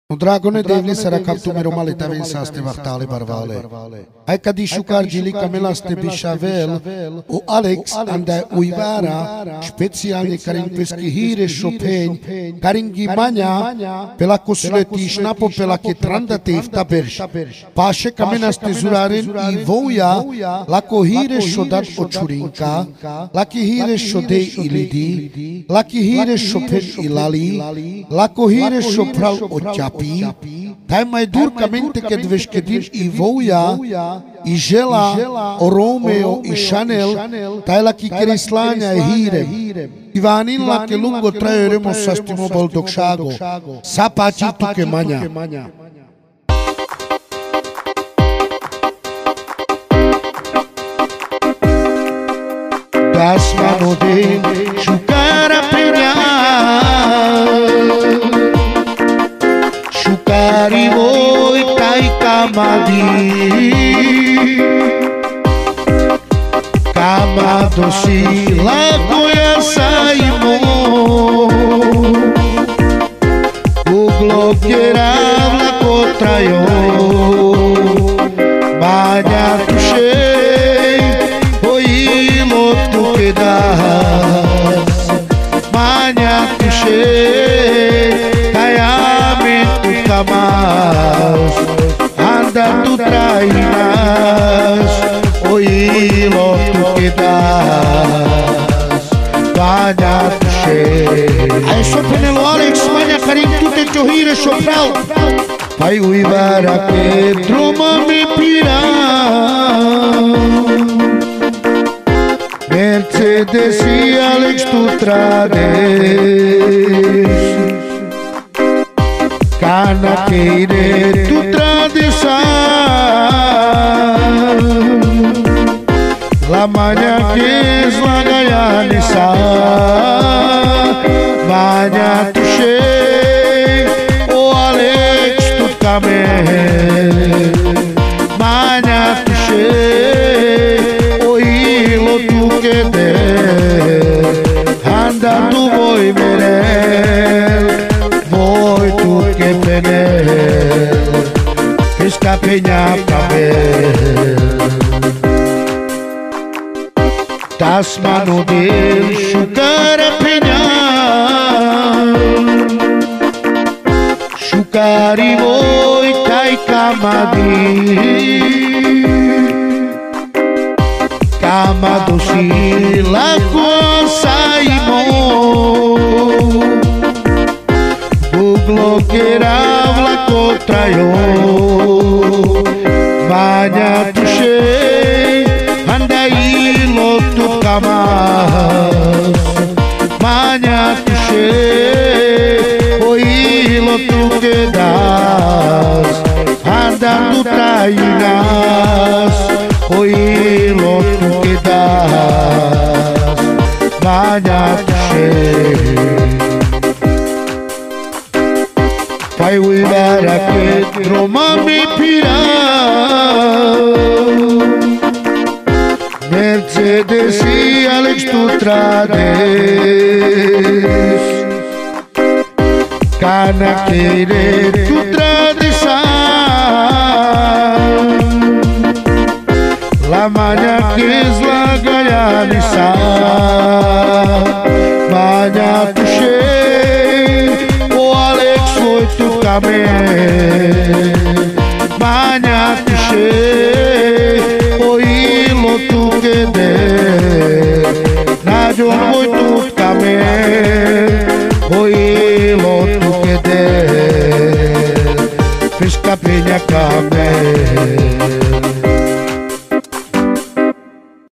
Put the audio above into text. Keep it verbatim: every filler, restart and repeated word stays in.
O dragone devle sara captu mero male taven saste vartale barvale. Ai cadi șucar gilica melaste bishavel, o Alex anda uivara, specialne carin pesquihire chopin, carin gimania, pela cosuleti șnapo pela que tranda tefta berș. Pașe camenaste zuraren i voia, la cohire șodat o ciurinca, la chihire șodei ilidi, la chihire șopen ilali, la cohire șopral o ceap. Taj mai durcamente kad veš kedin i voja, i žela, o Romeo i Chanel, taj la ki kreslanja e hirem. Ivanin la ke lungo trajeremo sastimo bol dok šago, sapači tu ke manja. Das mano den šukara penja, Shukari voi tai kamadi, kamado si lago ya saimo, uglo kerav la kotrayo, manya tushei, oilo tu kedas, manya tushei, mas anda tu trainas, oilo tu quedas, banha tu cheio. Aí só penelo Alex, banha carinho tu te chorrire chopral. Pai uivara que troma me pira, Mercedes e Alex tu trades. Cana queire tu tradição, la manha que es la gaianisa, manha tu chei, o Alex tu camel, manha tu chei, o hilo tu que der, anda tu voi merel. Que penel, escapeña papel. Das mano del shukara peña, shukari voi tai kamadi, kamado si la saimo. Uglo kerav la kotrayo, manya tushei, anda ilo tu kamas, manya tushei, o ilo tu quedas, anda tu trainas, o ilo tu quedas, manya tushei. Pai uivara que troma me pira, Mercedes e Alex tu trades, cana queire tu tradição, la manha que es la gaianisa, manha tu chei, o Alex foi tu camel, manha tu chei, o hilo tu que der, nadio foi tu camel, o hilo tu que der, pesca penha camel.